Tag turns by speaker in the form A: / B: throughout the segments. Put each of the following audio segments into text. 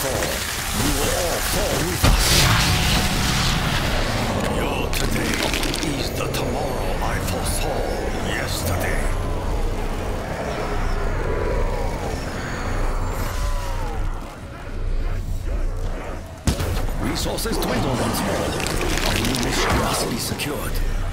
A: fall, you will all fall with us. Your today is the tomorrow I foresaw yesterday. Resources dwindle once more. Our new mission must be secured.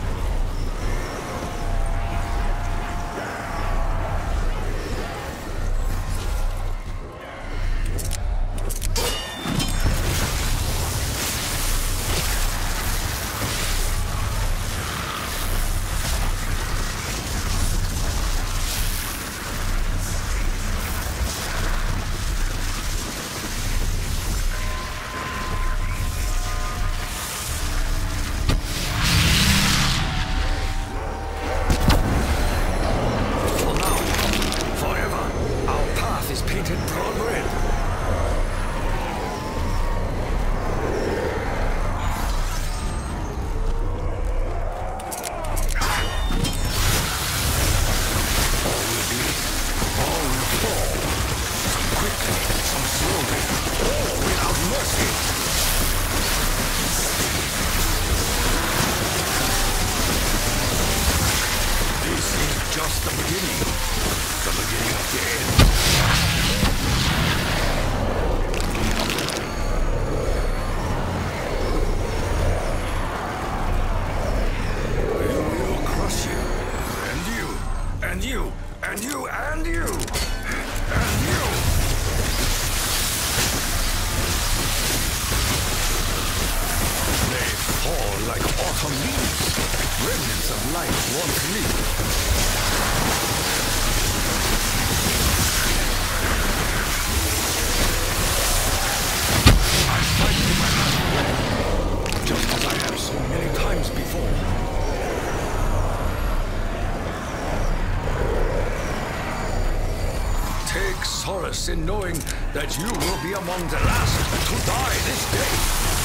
A: Solace in knowing that you will be among the last to die this day.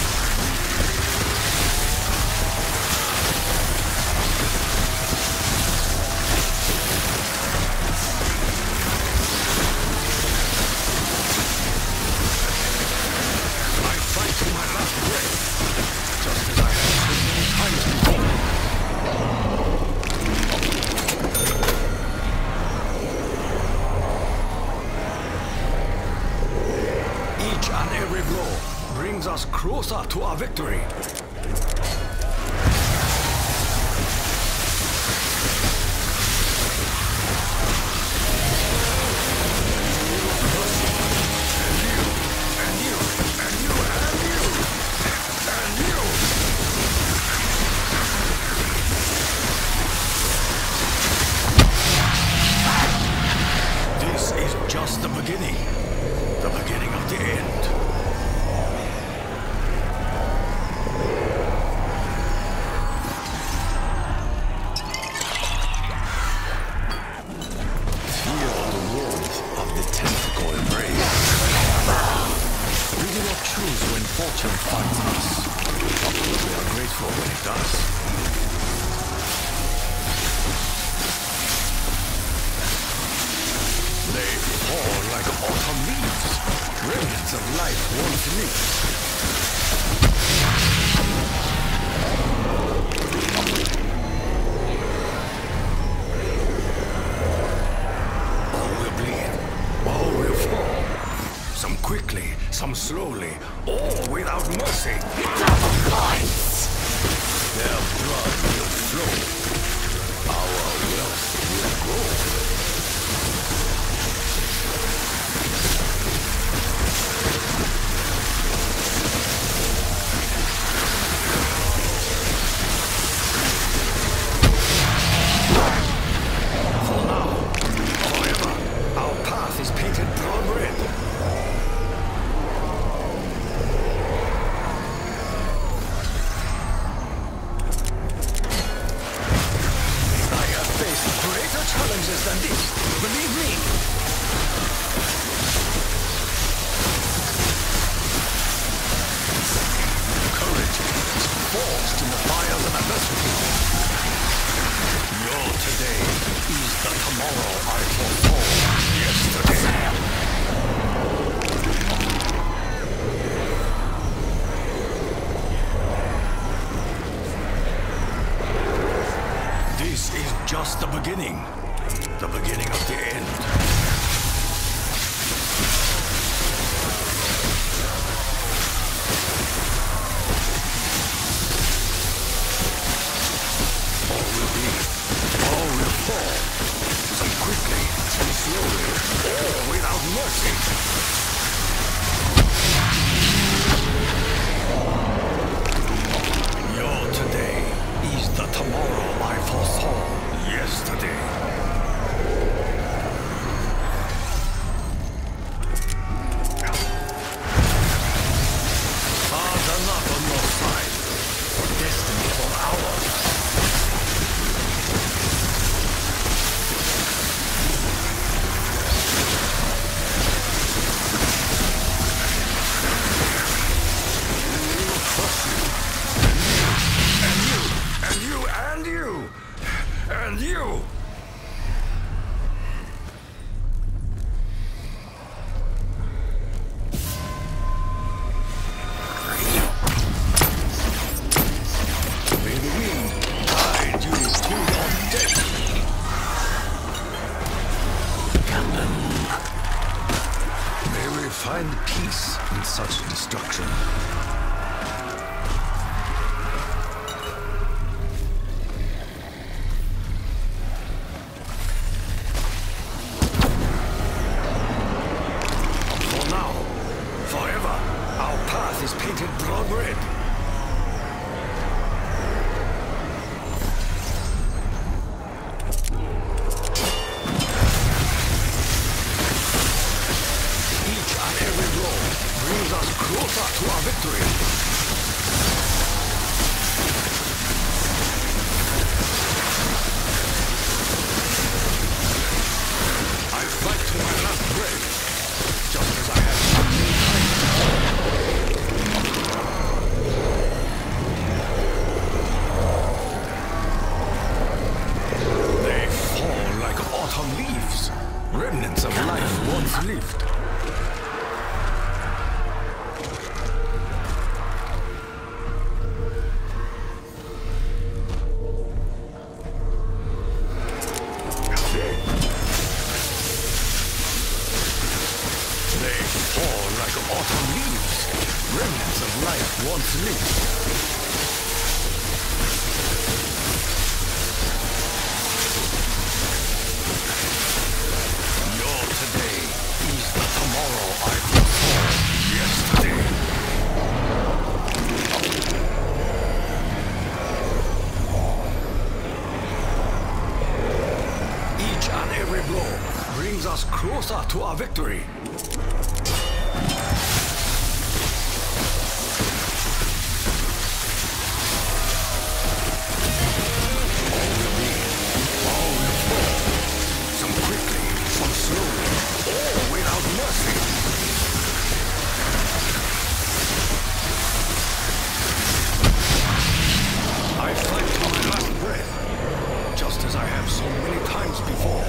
A: I fight to my last breath, just as I have so many times before. And every blow brings us closer to our victory. This is just the beginning. The beginning of the end. Feel the warmth of the tentacle embrace. We do not choose when fortune finds us, but we are grateful when it does. They fall like autumn leaves, remnants of life once lit. All will bleed, all will fall. Some quickly, some slowly, all without mercy. Their blood will flow, our wealth will grow. slowly, or without mercy. Your today is the tomorrow I foresaw yesterday. Odds are not on your side. Destiny is on ours. And you! May the wind guide you to your death. Captain. May we find peace in such destruction. Is painted blood red. Each and every blow brings us closer to our victory. I fight to my last breath, just as I have so many times before. Autumn leaves, remnants of life once lived. They fall like autumn leaves, remnants of life once lived. Brings us closer to our victory. All will be, all will fall. Some quickly, some slowly, all without mercy. I fight to my last breath, just as I have so many times before.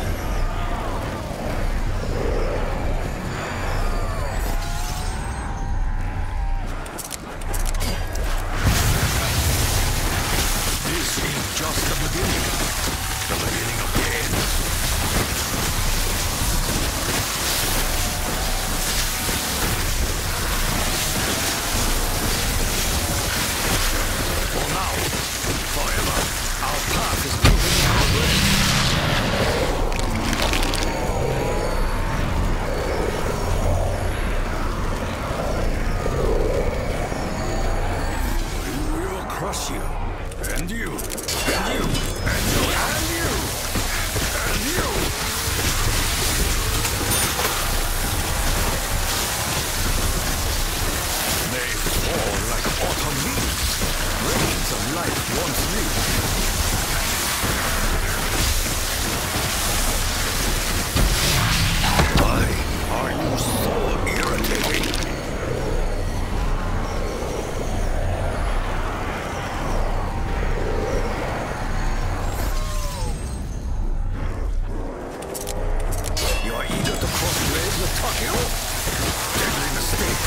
A: Just the beginning of the end. For now, forever, our path is moving progress. We will crush you, and you. And you, and you, and you, and you! They fall like autumn leaves, rains of life once lived. Why are you so irritating? Deadly mistake.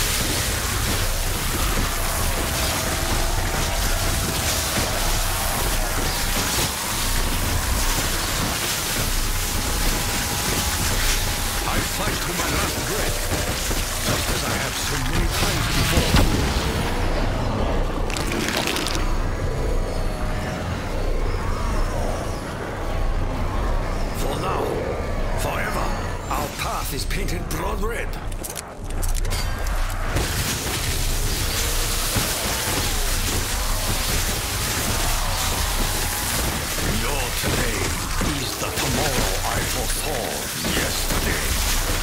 A: I fight to my last breath, just as I have so many times before. For now, forever. path is painted blood red. Your today is the tomorrow I foresaw yesterday.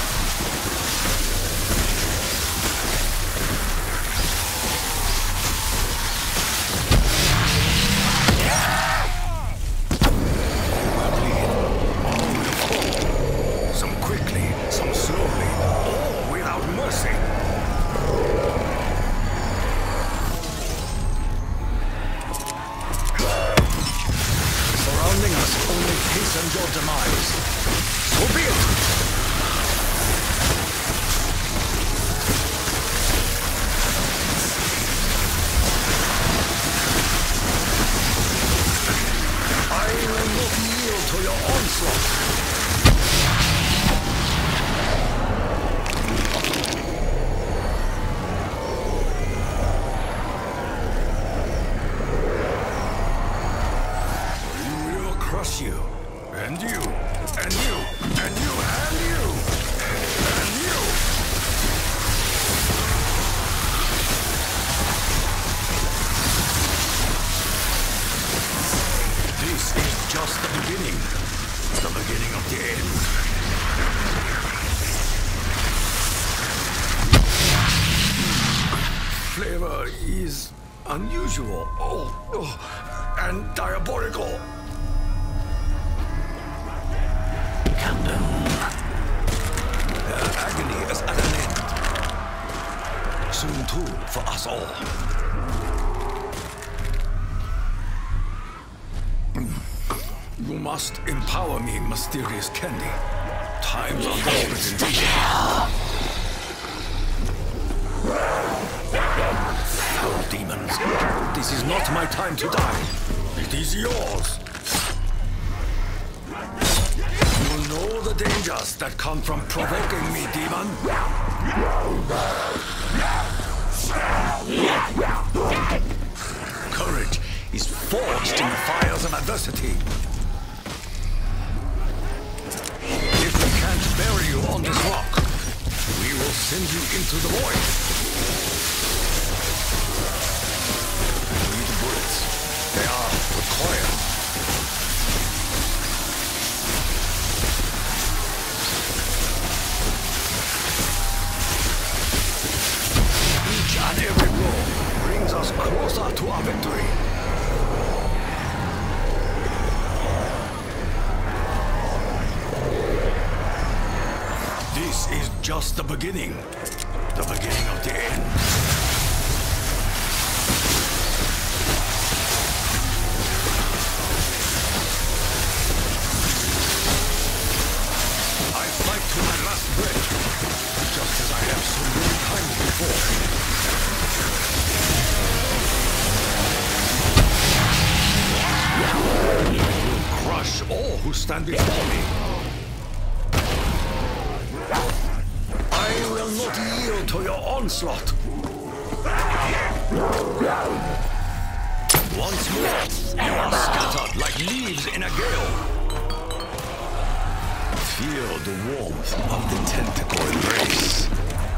A: And your demise. So be it! I will not yield to your onslaught. We will crush you. And you, and you, and you, and you, and you! This is just the beginning of the end. Flavor is unusual, and diabolical. Agony is at an end. Soon too, for us all. You must empower me, mysterious candy. Times are desperate indeed. Foul demons. This is not my time to die. It is yours. You know the dangers that come from provoking me, demon. Courage is forged in the fires of adversity. If we can't bury you on this rock, we will send you into the void. I need bullets. They are required. And every blow brings us closer to our victory. This is just the beginning of the end. I fight to my last breath, just as I have so many times before. Crush all who stand before me. I will not yield to your onslaught. Once more, you are scattered like leaves in a gale. Feel the warmth of the tentacle embrace.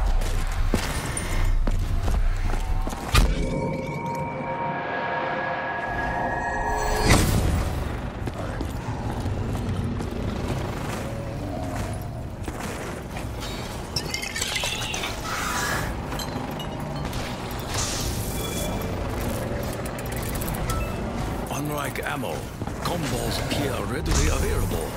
A: Unlike ammo, combos appear readily available.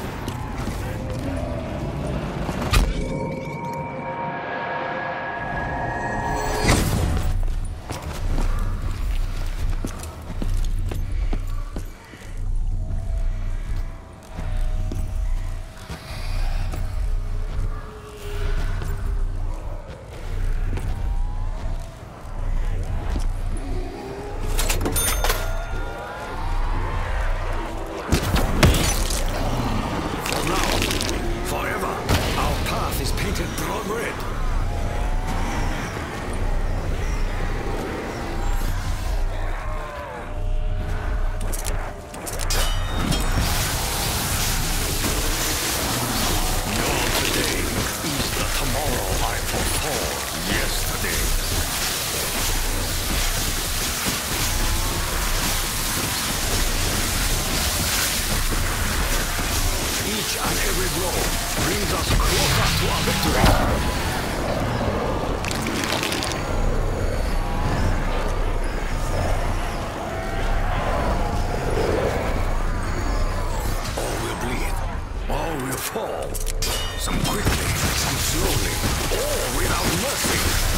A: Some quickly, some slowly, all without mercy.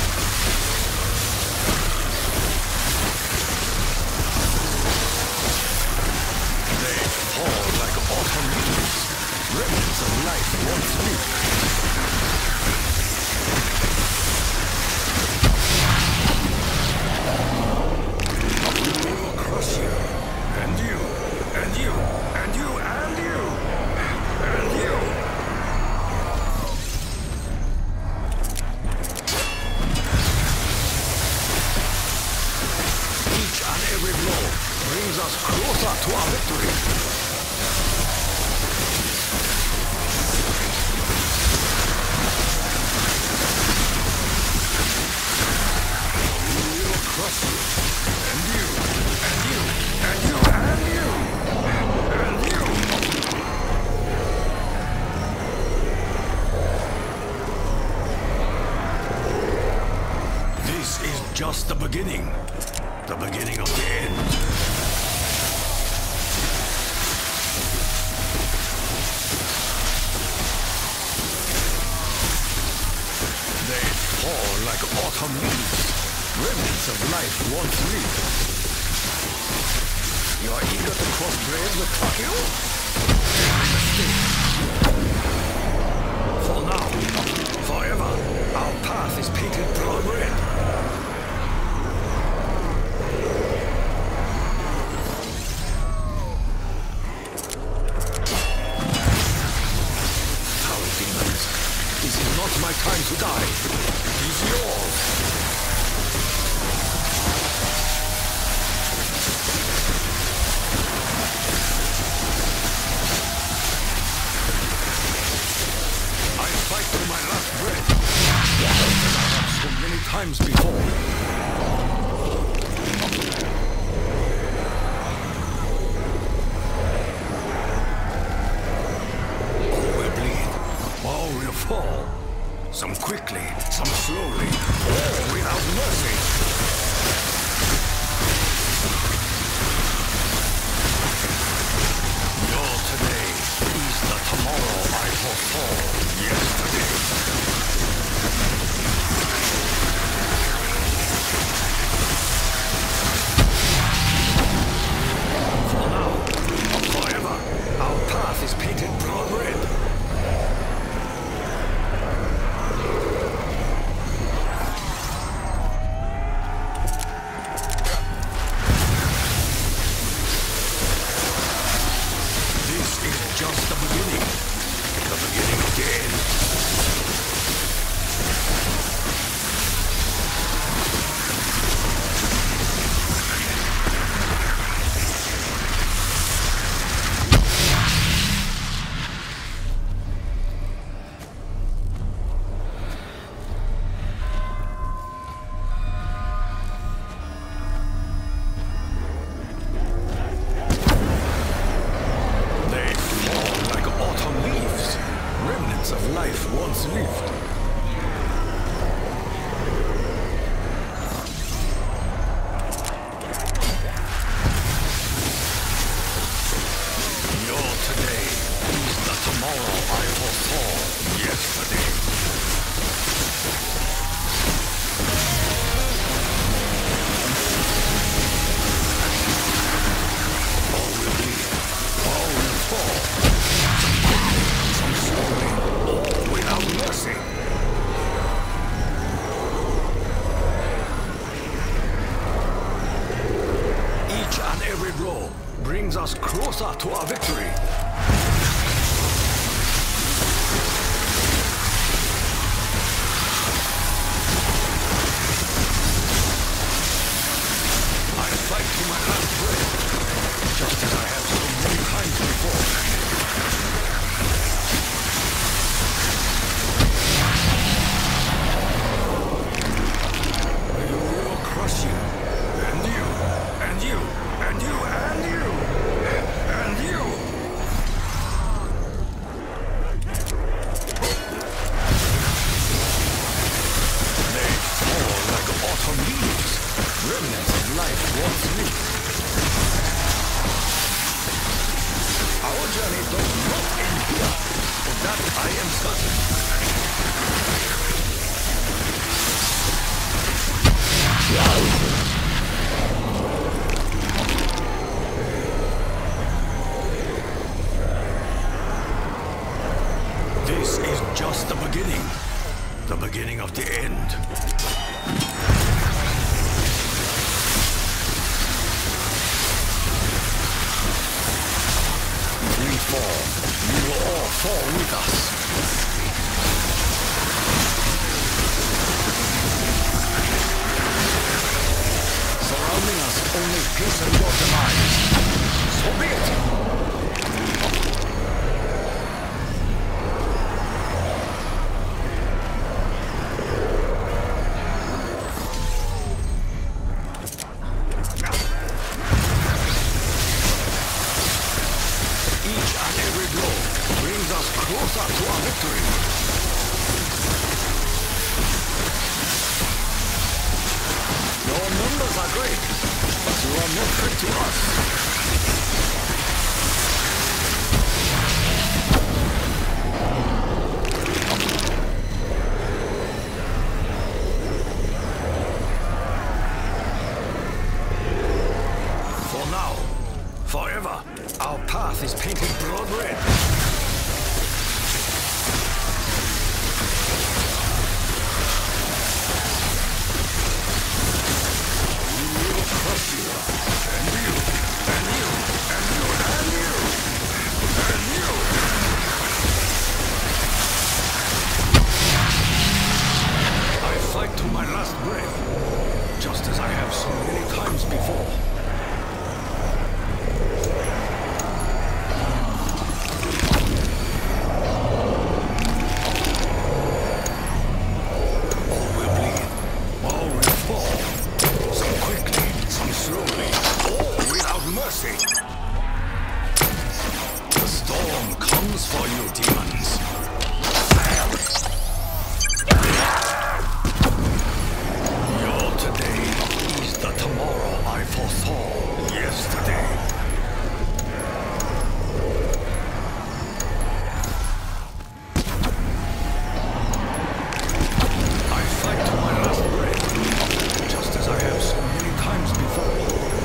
A: They fall like autumn leaves, remnants of life once lived. We will crush you, and you, and you, and you, and you, and you. Each and every blow brings us closer to our victory. We will crush you, and you, and you, and you, and you, and you. This is just the beginning of the end. They fall like autumn leaves, remnants of life once lived. You are eager to cross graves with Takeo? For now, forever, our path is painted blood red. This is not my time to die. It is yours. I fight to my last breath. As I have so many times before. Fall. Some quickly, some slowly, all without mercy. Your today is the tomorrow I foresaw yesterday. For now, or forever, our path is painted blood red. Just the beginning of the end. Of life once lived. Your today is the tomorrow I foresaw yesterday. All will bleed, all will fall. Some slowly, all without mercy. Each and every blow brings us closer to our victory. I fight to my last breath, just as I have so many times before. And you, and you, and you, and you, and you. This is just the beginning. The beginning of the end. We fall. You will all fall with us. Surrounding us only hasten your demise. So be it! Each and every blow brings us closer to our victory. Your numbers are great, but you are no threat to us. For now, forever, our path is painted blood red. We will crush you, and you, and you, and you, and you, and you. I fight to my last breath, just as I have so many times before. The storm comes for you, demons. Your today is the tomorrow I foresaw yesterday. I fight to my last breath, just as I have so many times before.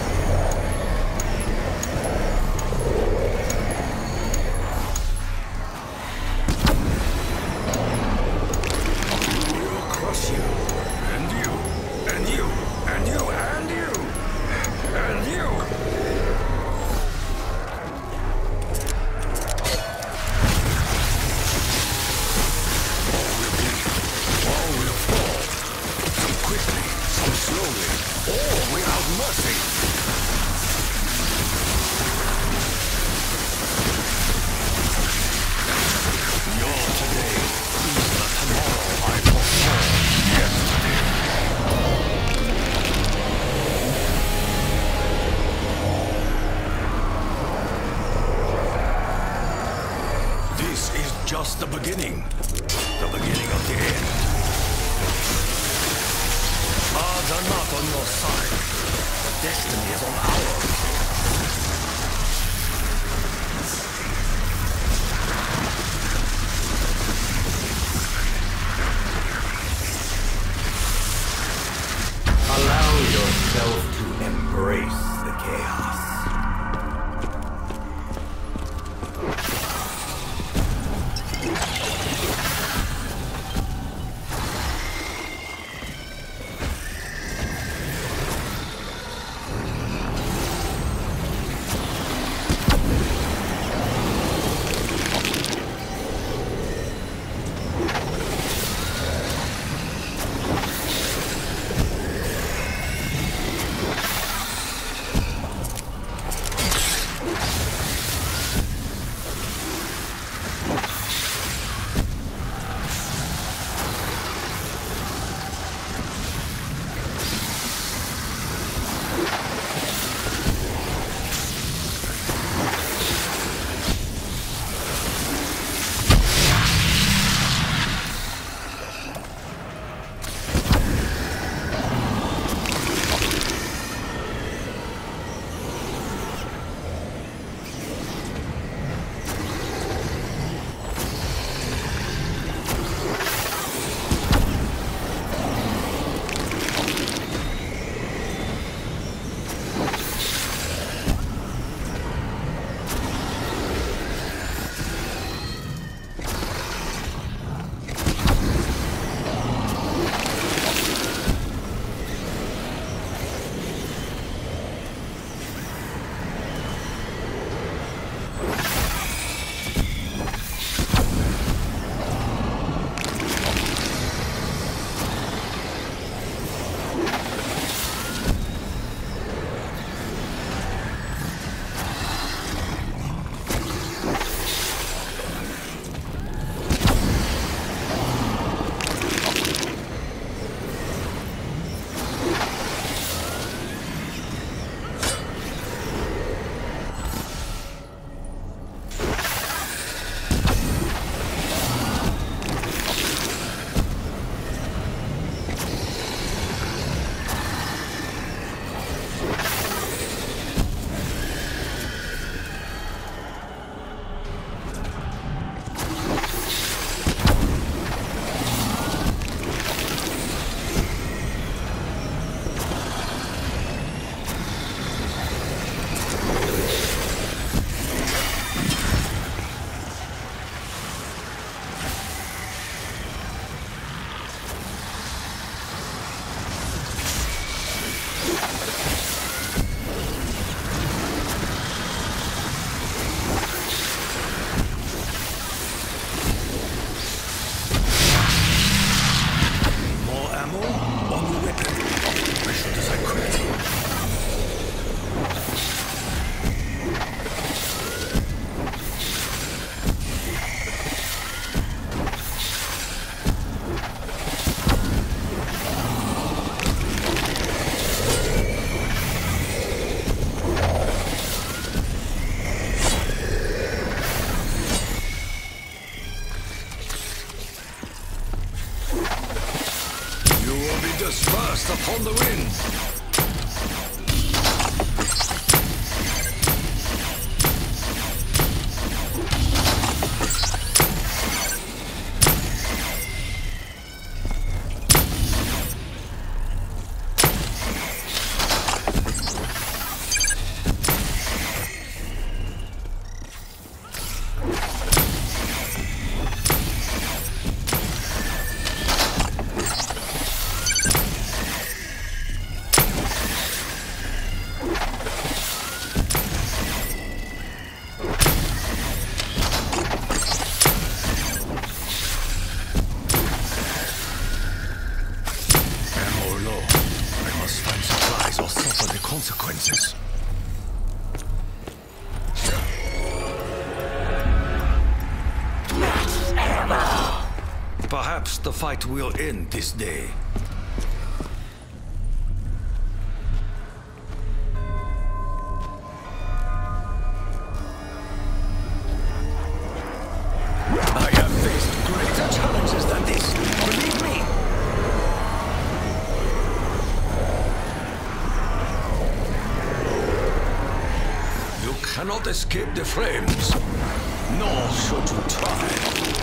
A: Just the beginning of the end. Odds are not on your side. Destiny is on ours.
B: Allow yourself to embrace the chaos.
A: Thunders burst upon the wind. Consequences. Perhaps the fight will end this day. I have faced greater challenges than this, believe me. You cannot escape the flames, nor should you try.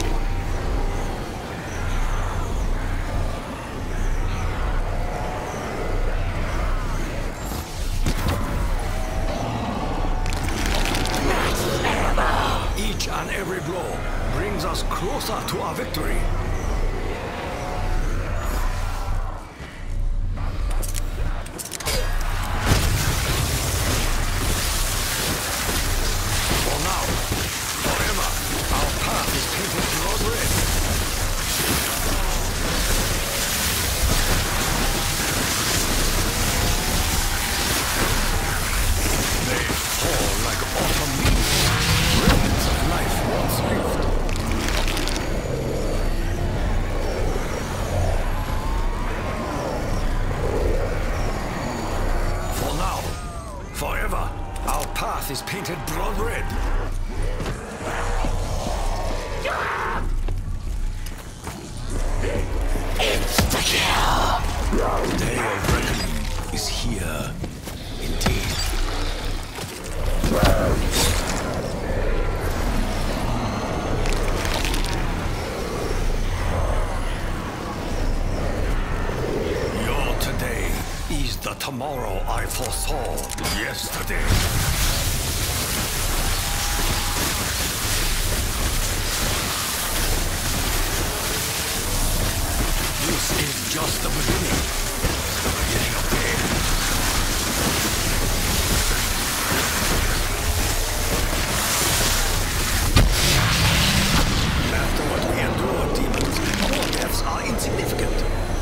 A: Each and every blow brings us closer to our victory. For now, forever, our path is painted blood red. They fall like autumn leaves, remnants of life once lived. For now, forever, our path is painted blood red. The day of reckoning is here, indeed. Your today is the tomorrow I foresaw yesterday. This is just the beginning. The beginning of the end. After what we endure, demons, our deaths are insignificant.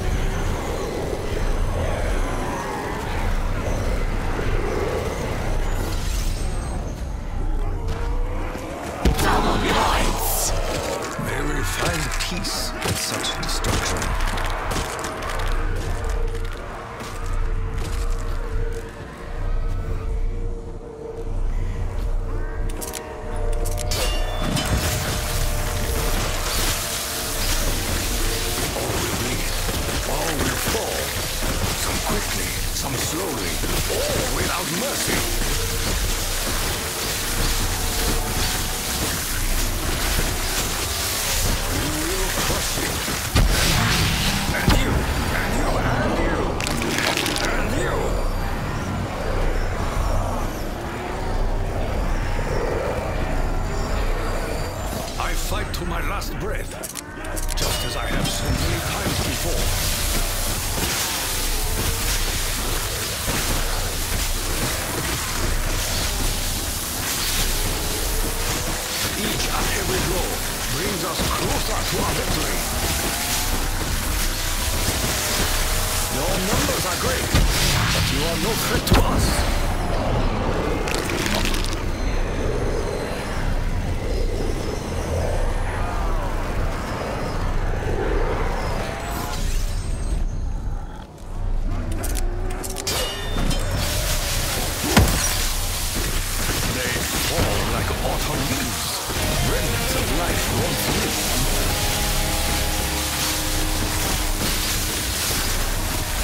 A: May we find peace in such destruction. All will fall. Some quickly, some slowly, all without mercy. We will crush you. And you, and you, and you, and you. I fight to my last breath, just as I have so many times before. Each and every blow brings us closer to our victory. Your numbers are great, but you are no threat to us. They fall like autumn leaves, remnants of life once lived.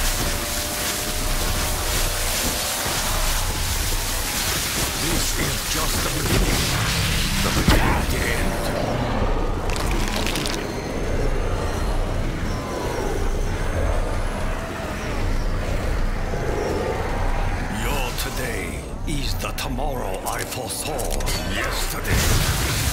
A: tomorrow I foresaw yesterday.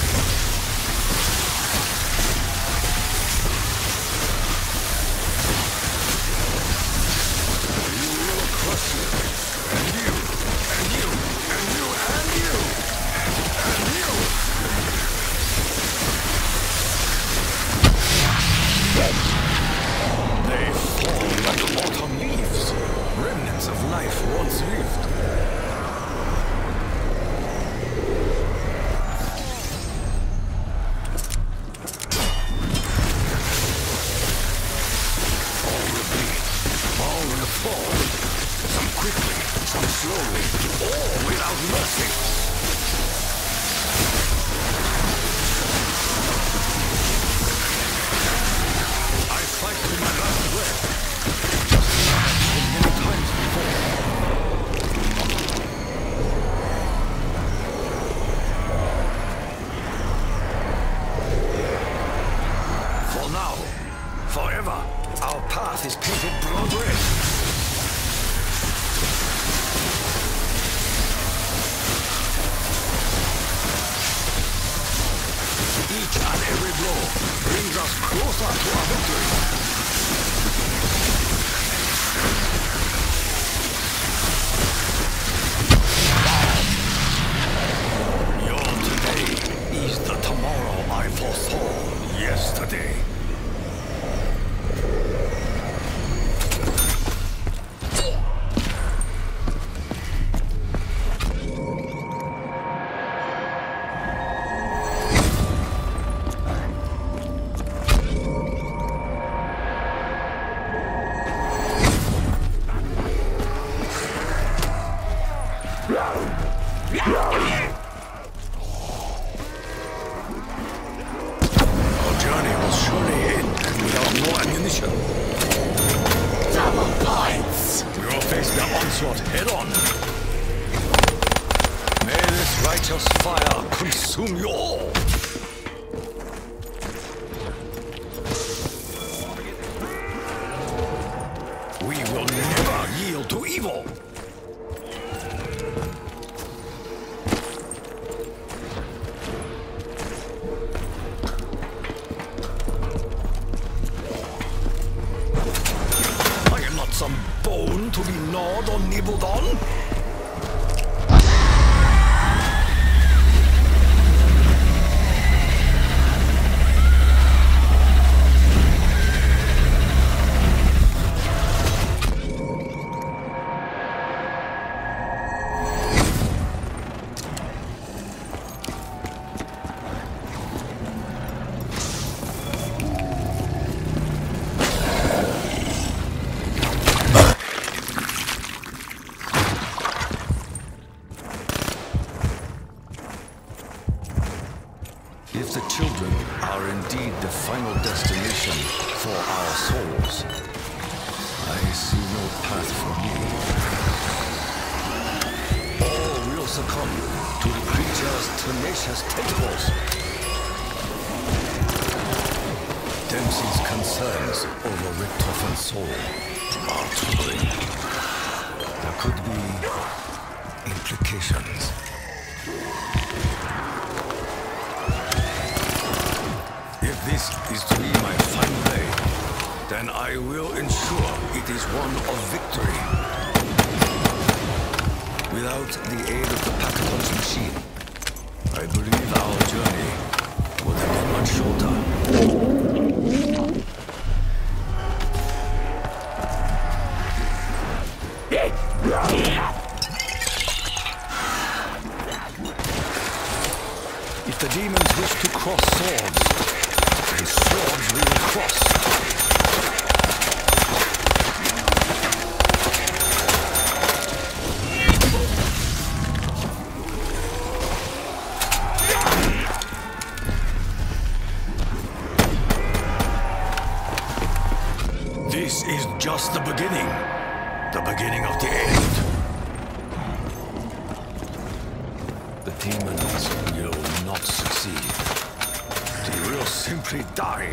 A: If the children are indeed the final destination for our souls, I see no path for me. All will succumb to the creature's tenacious tentacles. Dempsey's concerns over Richtofen's soul are troubling. There could be implications. If this is to be my final day, then I will ensure it is one of victory. Without the aid of the Pack-a-Punch machine, I believe our journey would have been much shorter. If the demons wish to cross swords, then swords will cross. This is just the beginning of the end. The demons will not succeed. They will simply die.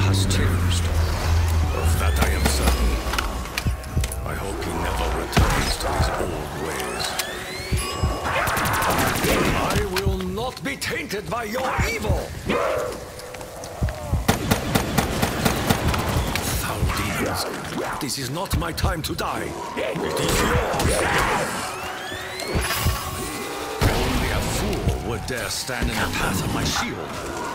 A: has changed. Of that I am certain. I hope he never returns to his old ways. I will not be tainted by your evil! Foul demons, this is not my time to die. It is yours. Only a fool would dare stand in the path of my shield.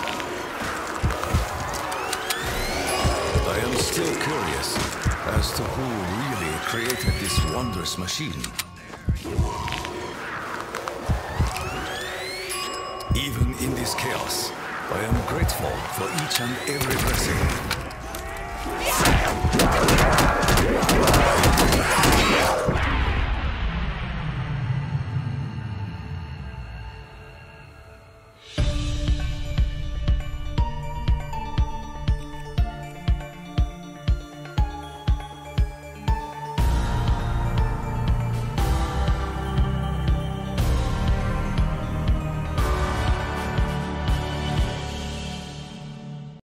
A: I am still curious as to who really created this wondrous machine. Even in this chaos, I am grateful for each and every blessing.